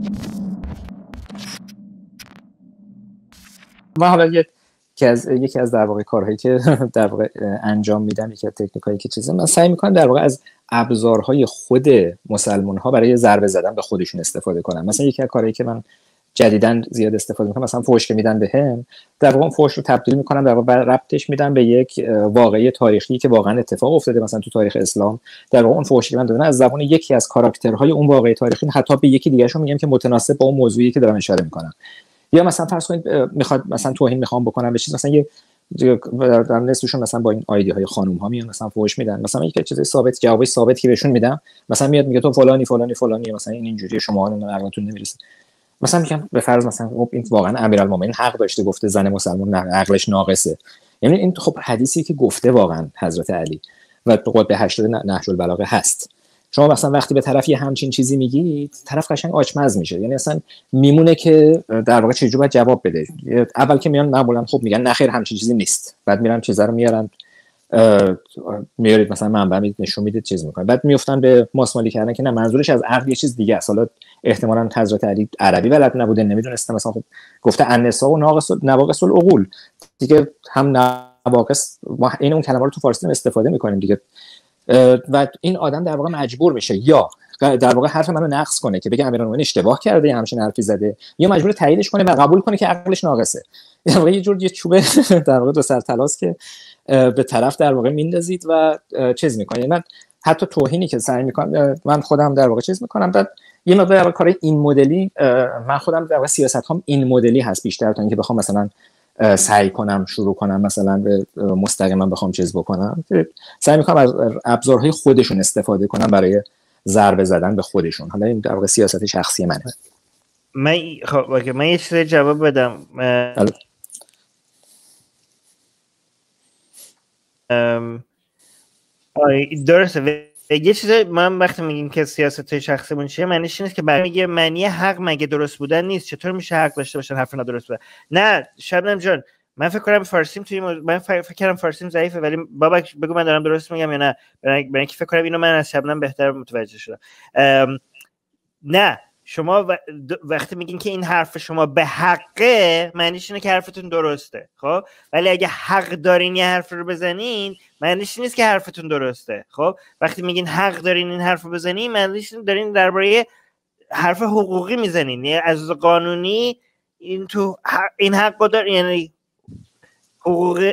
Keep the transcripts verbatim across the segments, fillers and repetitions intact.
و حالا یکی از یکی از در واقع کارهایی که در واقع انجام میدم، یکی از تکنیکایی که چیزه، من سعی میکنم در واقع از ابزارهای خود مسلمان ها برای ضربه زدن به خودشون استفاده کنم. مثلا یکی از کارهایی که من جدیداً زیاد استفاده میکنم، مثلا فحش که میدن بهم، در واقع اون فحش رو تبدیل میکنم، در واقع ربطش میدم به یک واقعه تاریخی که واقعا اتفاق افتاده مثلا تو تاریخ اسلام. در واقع اون فحشی که من دادن از زبان یکی از کاراکترهای اون واقعه تاریخی، حتی به یکی دیگه‌شون میگم که متناسب با اون موضوعی که دارم اشاره میکنم. یا مثلا فرض کنید میخواد مثلا توهین میخوام بکنم به چیز، مثلا یه در نصفشون مثلا با این آیدی های خانم ها میان مثلا فحش میدن، مثلا یک چیز ثابت، جوابی ثابت که بهشون میدم، مثلا میاد میگه تو فلانی فلانی فلانی، مثلا این اینجوری شما رو عقلتون نمیرسه. مثلا میگم به فرض مثلا خب این واقعا امیرالمومنین حق داشته، گفته زن مسلمان عقلش ناقصه، یعنی این خب حدیثی که گفته واقعا حضرت علی و قطب هشتاد نهج البلاغه هست. شما مثلا وقتی به طرف یه همچین چیزی میگید، طرف قشنگ آچمز میشه، یعنی اصلا میمونه که در واقع چجوری باید جواب بده. اول که میان معمولا خب میگن نه خیر همچین چیزی نیست، بعد میرن چیزا رو میارن میارید مثلا منبع میدید نشون میدید چیز میکنه، بعد میافتن به ماسمالی کردن که نه منظورش از عقل یه چیز دیگه است. حالا احتمالاً حضرت علی عربی بلد نبوده، نمیدونسته، مثلا خب گفته النساء و ناقص نواقص العقول دیگه، هم نواقص این اون کلمه رو تو فارسی استفاده میکنیم دیگه. و این آدم در واقع مجبور میشه یا در واقع حرف منو نقص کنه که بگه امیرالمومنین اشتباه کرده یا همچین حرفی زده، یا مجبور تاییدش کنه و قبول کنه که عقلش ناقصه. در واقع یه جور یه چوبه در واقع دو سر طلاست که به طرف در واقع میندازید و چیز میکنید. من حتی توهینی که سعی میکنم من خودم در واقع چیز میکنم، بعد یه مقدار در واقع کار این مدلی من خودم در واقع سیاستام این مدلی هست بیشتر تا اینکه بخوام مثلا سعی کنم شروع کنم مثلا به مستقیما بخوام چیز بکنم. سعی میکنم از ابزارهای خودشون استفاده کنم برای ضربه زدن به خودشون. حالا این در واقع سیاست شخصی منه. من خب من یه چیزی جواب بدم. ام درسته. یه چیزی من وقتی میگیم که سیاست شخصیمون چیه، معنیش نیست که برای میگه معنی حق مگه درست بودن نیست، چطور میشه حق داشته باشن حرف نادرست بودن؟ نه شبنم جان، من فکر کنم فارسیم توی مز... من فکر کردم فارسیم ضعیفه، ولی بابک بگو من دارم درست میگم یا نه، برای اینکه فکر کنم اینو من از شبنم بهتر متوجه شدم. ام... نه شما و... وقتی میگین که این حرف شما به حقه، معنیش اینه که حرفتون درسته، خب ولی اگه حق دارین یه حرف رو بزنین معنیش نیست که حرفتون درسته. خب وقتی میگین حق دارین این حرف رو بزنین، معنیش دارین درباره حرف حقوقی میزنین، یعنی از قانونی این تو حق... این حق دار، یعنی حقوق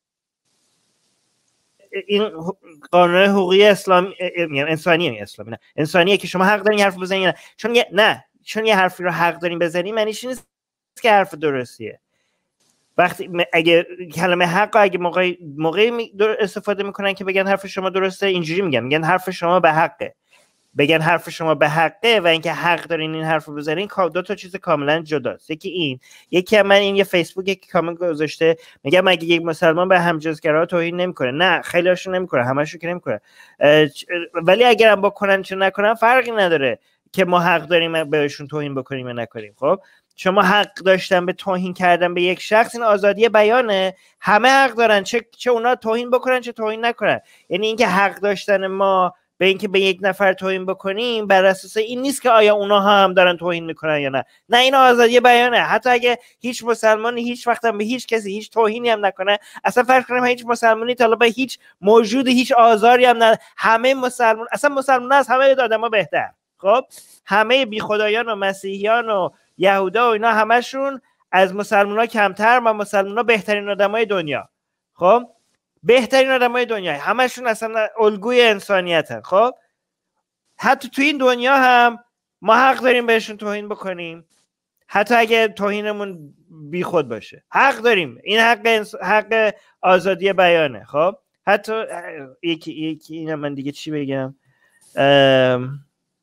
این قانون حقوقی اسلامی انسانی اسلامی نه انسانیه که شما حق دارین حرف بزنین، نه چون یه نه چون یه حرفی رو حق دارین بزنین معنیش نیست که حرف درستیه. وقتی اگه کلمه حق اگه موقعی موقعی استفاده میکنن که بگن حرف شما درسته، اینجوری میگن میگن حرف شما به حقه. بگن حرف شما به حقه و اینکه حق دارین این حرف رو بزنین دو تا چیز کاملا جداست. یکی این، یکی من این یه فیسبوک یکی کامنت گذاشته میگه مگه یک مسلمان به همجنسگرا توهین نمیکنه؟ نه خیلی هاشون نمیکنه، همشون که نمیکنه، ولی اگرم بکنن چه نکنن فرقی نداره که ما حق داریم بهشون توهین بکنیم یا نکنیم. خب شما حق داشتن به توهین کردن به یک شخص، این آزادی بیانه، همه حق دارن، چه چه اونا توهین بکنن چه توهین نکنن. یعنی اینکه حق داشتن ما به اینکه به یک نفر توهین بکنیم بر اساس این نیست که آیا اونا هم دارن توهین میکنن یا نه. نه این آزادی بیانه. حتی اگه هیچ مسلمانی هیچ وقت هم به هیچ کسی هیچ توهینی هم نکنه، اصلا فرض کنیم هیچ مسلمانی تا به هیچ موجود هیچ آزاری هم نه، همه مسلمان اصلا مسلمان از همه آدما بهتر. خب همه بی خدایان و مسیحیان و یهودا و اینا همشون از مسلمان‌ها کمتر و مسلمان‌ها بهترین آدمای دنیا. خب بهترین آدمای دنیا همشون اصلا الگوی انسانیتن. خب حتی تو این دنیا هم ما حق داریم بهشون توهین بکنیم، حتی اگه توهینمون بی خود باشه حق داریم. این حق انس... حق آزادی بیانه. خب حتی یکی یکی اینا من دیگه چی بگم؟ ام...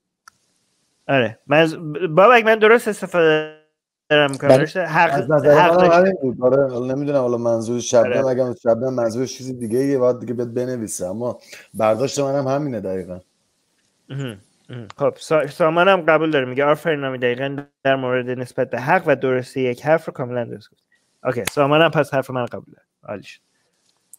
آره من بابک من درست استفاده دارم میکنم. حق حق داشته بود. آره حالا نمیدونم حالا منظور شبنم اگه شبنم منظور چیزی دیگه یه بعد دیگه بهت بنویسه، اما برداشت منم همینه دقیقاً. خب سامان هم قبول داره، میگه آفرین نامی دقیقاً در مورد نسبت به حق و درستی یک حرف رو کاملا درست گفت. اوکی سامان هم پس حرف من قبول داره. عالی شد.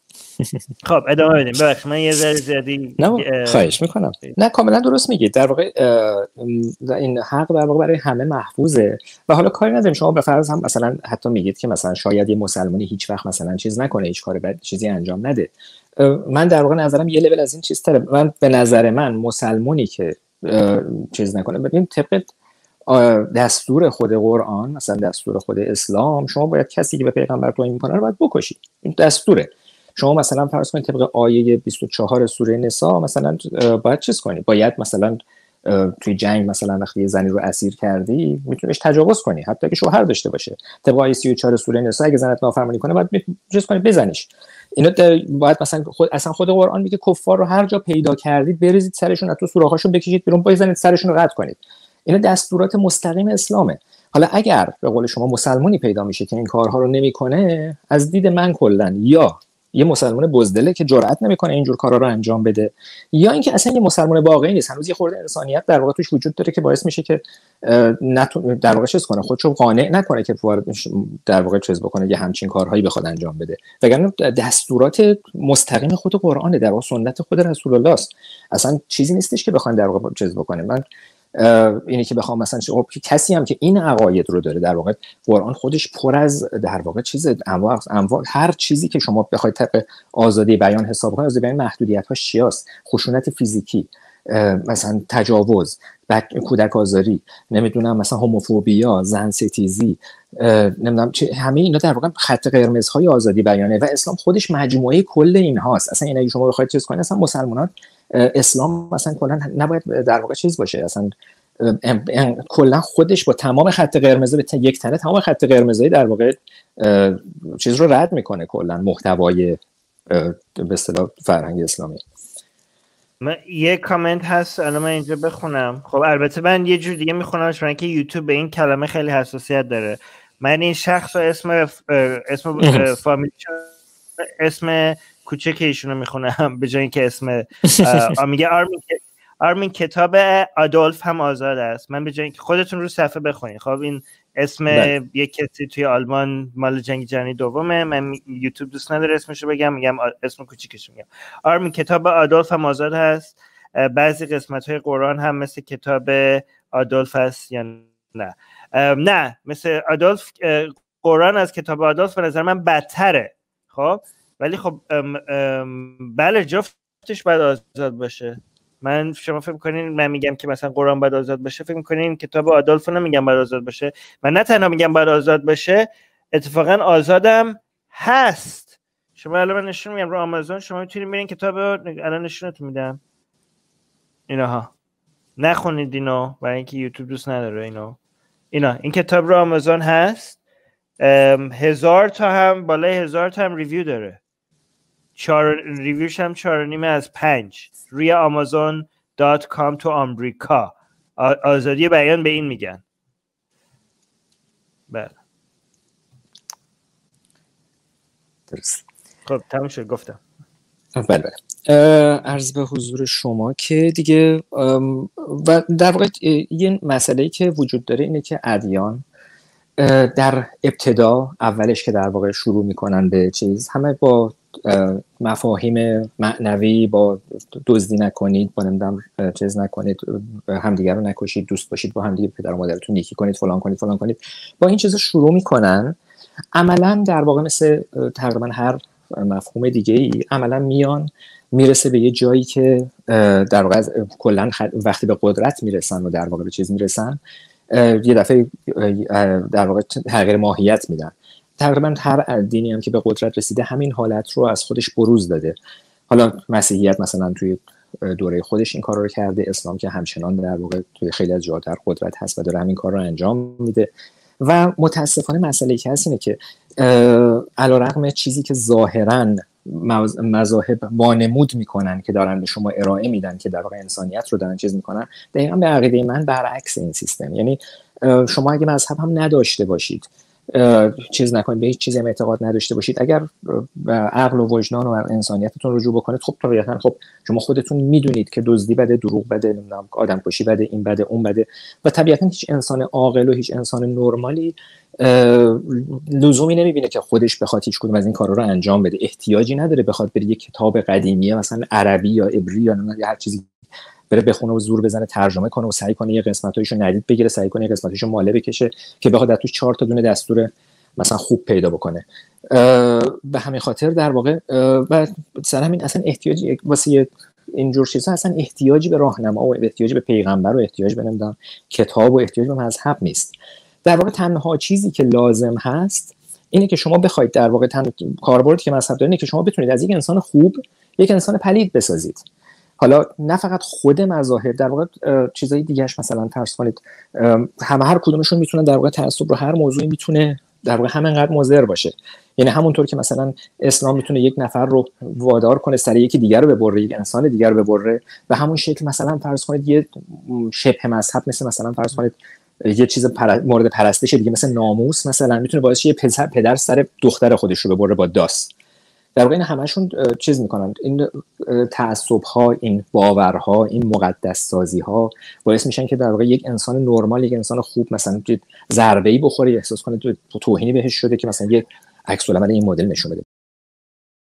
خب ادامه بدیم. ببخشید من یه ذره زیادی نه خواهش میکنم. نه کاملا درست میگید. در واقع این حق در واقع برای همه محفوظه و حالا کاری نداریم. شما به فرض هم مثلا حتی میگید که مثلا شاید یه مسلمانی هیچ وقت مثلا چیز نکنه، هیچ کار بد چیزی انجام نده. من در واقع نظرم یه لول از این چیز تره. من به نظر من مسلمانی که چیز نکنه، ببین طبق دستور خود قرآن، مثلا دستور خود اسلام، شما باید کسی که به پیغمبر توهین میکنه رو باید بکشید. این دستوره. شما مثلا فرض کنید طبق آیه بیست و چهار سوره نساء مثلا باید چیز کنی، باید مثلا توی جنگ مثلا وقتی یه زنی رو اسیر کردی میتونیش تجاوز کنی حتی اگه شوهر داشته باشه. طبق آیه سی و چهار سوره نساء اگه زنت نافرمانی کنه باید چیز کنی، بزنیش. اینا باید مثلا خود اصلا خود قرآن میگه کفار رو هر جا پیدا کردید بریزید سرشون، از تو سوراخاشون بکشید بیرون، بزنید سرشون رو قطع کنید. اینا دستورات مستقیم اسلامه. حالا اگر به قول شما مسلمانی پیدا میشه که این کارها رو نمیکنه، از دید من کلا یا یه مسلمان بزدله که جرئت نمیکنه اینجور کارا رو انجام بده، یا اینکه اصلا یه مسلمان واقعی نیست، هنوز یه خورده انسانیت در واقع توش وجود داره که باعث میشه که نتون در واقع چیز کنه، خودشو قانع نکنه که در واقع چیز بکنه، یه همچین کارهایی بخواد انجام بده. وگرنه دستورات مستقیم خود قرآنه، در واقع سنت خود رسول الله است. اصلا چیزی نیستش که بخوان در واقع چیز بکنه. من اینی که بخوام مثلا کسی هم که این عقاید رو داره، در واقع قرآن خودش پر از در واقع چیز انواع انواع هر چیزی که شما بخواید طبق آزادی بیان حساب کنید، آزادی بیان محدودیت‌هاش چیاست؟ خشونت فیزیکی، مثلا تجاوز، کودک آزاری، نمیدونم مثلا هوموفوبیا، زن ستیزی، نمیدونم چه، همه اینا در واقع خط قرمزهای آزادی بیانه و اسلام خودش مجموعه کل اینهاست. اصلا اینا شما بخواید چیز کنید، اصلا مسلمانان اسلام مثلا کلا نباید در واقع چیز باشه، اصلا کلا خودش با تمام خط قرمز به یک تنه تمام خط قرمزهای در واقع چیز رو رد میکنه، کلا محتوای به اصطلاح فرهنگ اسلامی. من یه کامنت هست الان من اینجا بخونم. خب البته من یه جور دیگه میخونمش برای اینکه یوتیوب به این کلمه خیلی حساسیت داره. من این شخص و اسم اسم فامیلی اسم کوچک ایشونو میخونم به جای اینکه اسم میگه آرمین آرمین کتاب آدولف هم آزاد است. من به جای اینکه خودتون رو صفحه بخونید، خب این اسم یک کسی توی آلمان مال جنگ جهانی دومه، من یوتیوب دوست نداره اسمشو بگم، میگم اسم کوچیکش میگم. آرمین کتاب آدولف هم آزاد هست. بعضی قسمت‌های قرآن هم مثل کتاب آدولف هست یا نه؟ نه، مثل آدولف قرآن از کتاب آدولف به نظر من بدتره. خب ولی خب ام ام بله جفتش باید آزاد باشه. من شما فکر می‌کنین من میگم که مثلا قرآن باید آزاد باشه، فکر می‌کنین کتاب آدولف نمیگم باید آزاد باشه؟ من نه تنها میگم باید آزاد باشه، اتفاقا آزادم هست. شما الان من نشون میدم رو آمازون، شما میتونید برین کتاب الان نشونتون میدم اینها، نخونید اینو برای اینکه یوتیوب دوست نداره اینو. اینا این کتاب رو آمازون هست، هزار تا هم بالای هزار تا هم ریویو داره، چهار ریویوش هم چهار و نیمه از پنج روی آمازون دات کام تو آمریکا. آزادی بیان به این میگن. بله درست. خب تموم شد گفتم. بله بله عرض به حضور شما که دیگه و در واقع یه مسئله‌ای که وجود داره اینه که ادیان در ابتدا اولش که در واقع شروع میکنن به چیز، همه با مفاهیم معنوی، با دزدی نکنید، با نمیدونم چیز نکنید، همدیگر رو نکشید، دوست باشید با همدیگه، پدر و مادرتون نیکی کنید، فلان کنید فلان کنید، با این چیزا شروع میکنن. عملا در واقع مثل تقریبا هر مفهوم دیگه ای عملا میان میرسه به یه جایی که در واقع کلا وقتی به قدرت میرسن و در واقع به چیز میرسن، یه دفعه در واقع تغییر ماهیت میدن. تقریبا هر دینی هم که به قدرت رسیده همین حالت رو از خودش بروز داده. حالا مسیحیت مثلا توی دوره خودش این کار رو کرده، اسلام که همچنان در واقع توی خیلی از جاها در قدرت هست و داره همین کار رو انجام میده. و متاسفانه مسئله که هست اینه که علیرغم چیزی که ظاهراً مذاهب وانمود میکنن که دارن به شما ارائه میدن که در واقع انسانیت رو دارن چیز میکنن، دقیقاً به عقیده من برعکس این سیستم. یعنی شما اگه مذهب هم نداشته باشید، چیز نکنید، به هیچ چیزی هم اعتقاد نداشته باشید، اگر به عقل و وجدان و انسانیتتون رجوع بکنید، خب طبیعتاً خب شما خودتون میدونید که دزدی بده، دروغ بده، نمیدونم آدم کشی بده، این بده، اون بده، و طبیعتاً هیچ انسان عاقل و هیچ انسان نرمالی لزومی نمیبینه که خودش بخواد هیچ کدوم از این کارا رو انجام بده، احتیاجی نداره بخواد بره یک کتاب قدیمی مثلا عربی یا عبری یا هر چیزی بره بخونه و زور بزنه ترجمه کنه و سعی کنه یه قسمتایشو ندید بگیره، سعی کنه یه قسمتایشو ماله بکشه که بخواد توش چهار تا دونه دستور مثلا خوب پیدا بکنه. به همین خاطر در واقع و مثلا همین اصلا احتیاجی واسه اینجور چیزا اصلا احتیاجی به راهنما و احتیاجی به پیغمبر و احتیاج به نمیدونم کتاب و احتیاج به مذهب نیست. در واقع تنها چیزی که لازم هست اینه که شما بخواید در واقع تن... کاربردی که مذهب داره اینه که شما بتونید از یک انسان خوب یک انسان پلید بسازید. حالا نه فقط خود مذاهب، در واقع چیزای دیگه‌اش مثلا فرض کنید همه هر کدومشون میتونن در واقع تعصب رو هر موضوعی میتونه در واقع همینقدر مضر باشه. یعنی همونطور که مثلا اسلام میتونه یک نفر رو وادار کنه سر یکی دیگر رو ببره، یک انسان دیگر رو ببره، به همون شکل مثلا فرض کنید یه شبه مذهب مثل مثلا فرض کنید یه چیز پر... مورد پرستش دیگه مثل ناموس مثلا میتونه باعث شه یه پدر, پدر سر دختر خودش رو ببره با داس. در واقع این همشون چیز میکنن، این تعصب ها، این باورها، این مقدس سازی ها باعث میشن که در واقع یک انسان نرمال، یک انسان خوب مثلا ضربه‌ای بخوره، احساس کنه تو توهینی بهش شده که مثلا یک عکس العمل این مدل نشون بده.